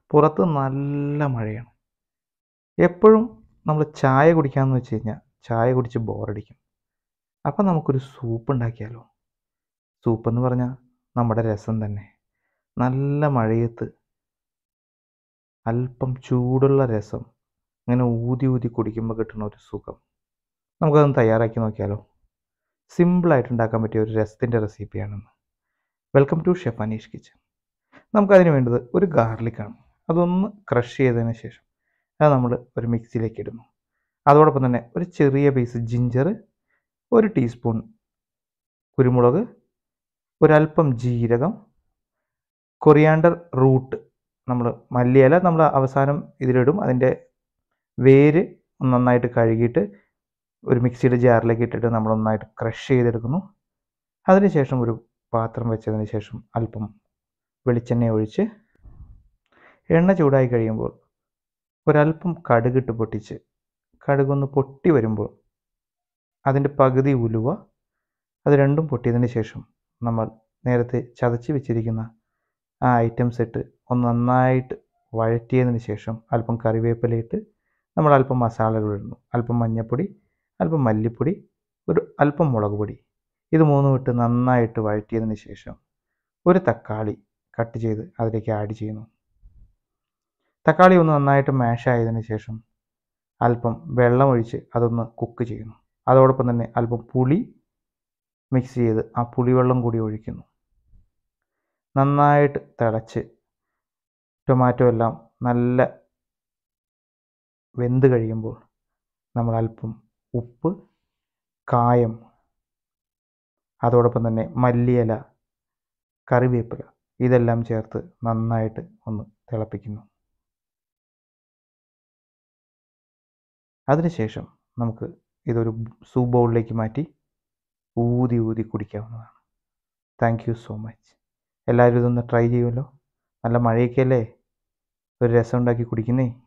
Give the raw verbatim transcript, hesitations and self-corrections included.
പുറത്ത് നല്ല മഴയാണ്. എപ്പോഴും നമ്മൾ ചായ കുടിക്കാമെന്ന് വെച്ച് കഴിഞ്ഞാൽ ചായ കുടിച്ച് ബോറടിക്കും. അപ്പം നമുക്കൊരു സൂപ്പ് ഉണ്ടാക്കിയാലോ? സൂപ്പെന്ന് പറഞ്ഞാൽ നമ്മുടെ രസം തന്നെ. നല്ല മഴയത്ത് അല്പം ചൂടുള്ള രസം ഇങ്ങനെ ഊതി ഊതി കുടിക്കുമ്പോൾ കിട്ടുന്ന ഒരു സുഖം. നമുക്കതൊന്ന് തയ്യാറാക്കി നോക്കിയാലോ? സിമ്പിളായിട്ട് ഉണ്ടാക്കാൻ പറ്റിയ ഒരു രസത്തിൻ്റെ റെസിപ്പിയാണെന്ന്. Welcome to chef Aneesh kitchen. നമുക്കതിന് വേണ്ടത് ഒരു ഗാർലിക്കാണ്. അതൊന്ന് ക്രഷ് ചെയ്തതിന് ശേഷം അത് നമ്മൾ ഒരു മിക്സിയിലേക്ക് ഇടുന്നു. അതോടൊപ്പം തന്നെ ഒരു ചെറിയ പീസ് ജിഞ്ചർ, ഒരു ടീസ്പൂൺ കുരുമുളക്, ഒരല്പം ജീരകം, കൊറിയാണ്ടർ റൂട്ട്, നമ്മൾ മല്ലിയില നമ്മൾ അവസാനം ഇതിലിടും. അതിൻ്റെ വേര് നന്നായിട്ട് കഴുകിയിട്ട് ഒരു മിക്സിയുടെ ജാറിലേക്ക് ഇട്ടിട്ട് നമ്മൾ നന്നായിട്ട് ക്രഷ് ചെയ്തെടുക്കുന്നു. അതിനുശേഷം ഒരു പാത്രം വെച്ചതിന് ശേഷം അല്പം വെളിച്ചെണ്ണ ഒഴിച്ച് എണ്ണ ചൂടായി കഴിയുമ്പോൾ ഒരല്പം കടുകിട്ട് പൊട്ടിച്ച് കടുകൊന്ന് പൊട്ടി വരുമ്പോൾ അതിൻ്റെ പകുതി ഉലുവ, അത് രണ്ടും പൊട്ടിയതിന് ശേഷം നമ്മൾ നേരത്തെ ചതച്ച് വെച്ചിരിക്കുന്ന ആ ഐറ്റംസ് ഇട്ട് ഒന്ന് നന്നായിട്ട് വഴറ്റിയതിന് ശേഷം അല്പം കറിവേപ്പിലയിട്ട് നമ്മൾ അല്പം മസാലകൾ ഇടുന്നു. അല്പം മഞ്ഞൾപ്പൊടി, അല്പം മല്ലിപ്പൊടി, ഒരു അല്പം മുളക് പൊടി. ഇത് മൂന്നും ഇട്ട് നന്നായിട്ട് വഴറ്റിയതിന് ശേഷം ഒരു തക്കാളി കട്ട് ചെയ്ത് അതിലേക്ക് ആഡ് ചെയ്യുന്നു. തക്കാളി ഒന്ന് നന്നായിട്ട് മാഷ് ആയതിനു ശേഷം അല്പം വെള്ളം ഒഴിച്ച് അതൊന്ന് കുക്ക് ചെയ്യുന്നു. അതോടൊപ്പം തന്നെ അല്പം പുളി മിക്സ് ചെയ്ത് ആ പുളിവെള്ളം കൂടി ഒഴിക്കുന്നു. നന്നായിട്ട് തിളച്ച് ടൊമാറ്റോ എല്ലാം നല്ല വെന്ത് കഴിയുമ്പോൾ നമ്മൾ അല്പം ഉപ്പ്, കായം, അതോടൊപ്പം തന്നെ മല്ലിയില, കറിവേപ്പില ഇതെല്ലാം ചേർത്ത് നന്നായിട്ട് ഒന്ന് തിളപ്പിക്കുന്നു. അതിനുശേഷം നമുക്ക് ഇതൊരു സൂപ്പ് ബൗളിലേക്ക് മാറ്റി ഊതി ഊതി കുടിക്കാവുന്നതാണ്. Thank you so much. എല്ലാവരും ഇതൊന്ന് ട്രൈ ചെയ്യുമല്ലോ. നല്ല മഴയൊക്കെയല്ലേ, ഒരു രസം ഉണ്ടാക്കി കുടിക്കുന്നേ.